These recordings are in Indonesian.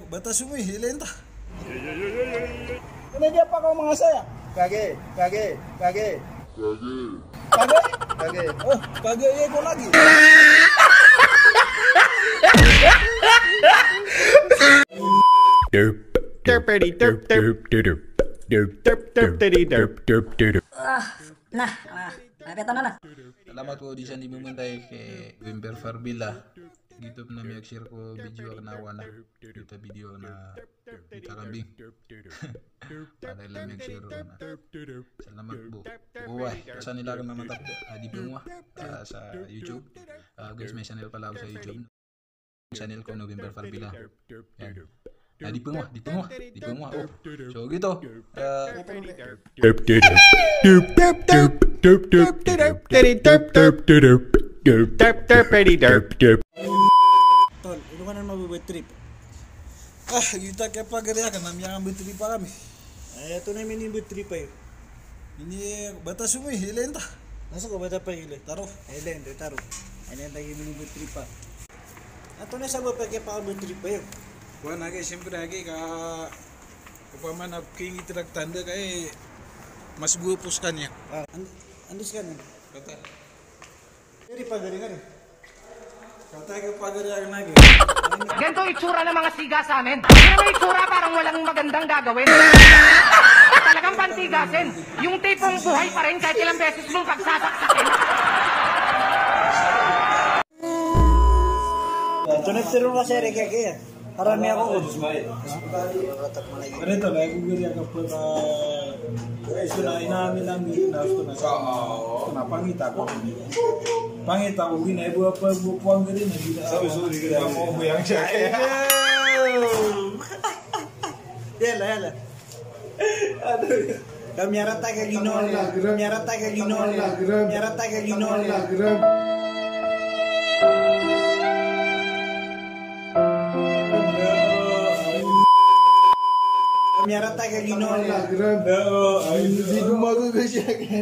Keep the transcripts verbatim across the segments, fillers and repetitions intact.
batas umi hilentah. Ini dia apa kau mengasah ya? Kage, kage, kage, Kagak? kage. Oh, kagak ya kau lagi. Derp derpity derp derp derp derp derp derpity derp derp derp. Ah, nah, nah, nakita na na. Salamat po di siya ni Mumantay kay Wimper Farbila. Gitu na may share ko video na wana. Kita video na kita kambing. Para lang may share ko na. Salamat po. Buhay. Sa nila ka naman tap di bunga sa YouTube. Uh, guys, may channel pala ako sa YouTube. Channel ko November Farbila. Yan. Ah, di bunga, di bunga, di bunga. Oh. So gitu. Uh, Derp derp derp derp derp derp derp derp derp derp derp derp derp derpity derp derp. Tol, itu kan mau trip. Ah, kita kayak pagar ya kan namanya ngambil trip kami. Eh, ito na yung minibut trip eh. Ini batas umi hilentah. Nasa ko ba ito pa hili? Taruh. Hili, ito taro. Ano yung tagi minibut trip pa? Ito na sa ba pagkaya pa kabut trip pa yun? Wah, nage siyempre lagi ka upaman na king itirak tanda kay mas gupos kanya. Ah, and, andis ka nun? Kata, Dari pa, dari nga rin. kata ka pagar ya nage. Ganito itsura ng mga siga sa amin. Yan ang itsura parang walang magandang gagawin. Talagang pantigasin. Yung tipong buhay pa rin kahit ilang beses mong pagsasaksakin. Ito na tiro kasi rin kaya kaya. Harami ako. Ano ito, lagi ko rin ako pa ito na inamin lang na ito na ito na pangita ko. Pangita ko, ginaibo apa bupuang rin na gina. Sabi, sorry ka mo mo yang siya. Yala, yala. Kamera tayo ginoon. Kamera tayo ginoon. Kamera tayo ginoon. Kamera tayo ginoon. Di dumago ko siya kan.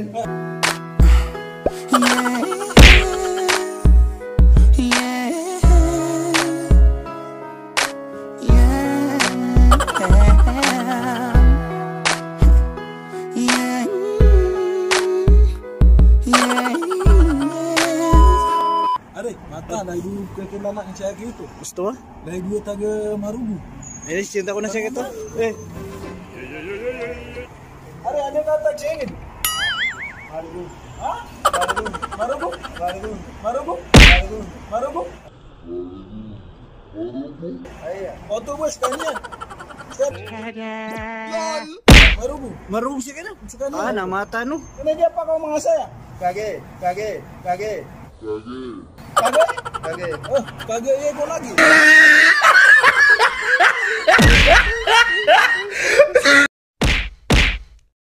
Are, mata dari dulu kekenalan yang saya gitu. Gusto mo? Dari dua taga Marubu. Eh, cinta ko na siya ito. Eh. Are, ada kata cengin. Marubu. Hah? Marubu. Marubu. Marubu. Marubu. Marubu. Marubu. Ay, Otobus kanya. Set. Marubu. marunong siya ka na. Sekali. Ah, namata no. Ini dia apa kau mengasah ya? Kage, kage, kage, Kagak? kage. Oh, kagak ya kau lagi.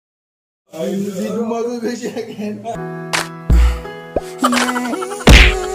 Di dumago ko siya kan. Yeah.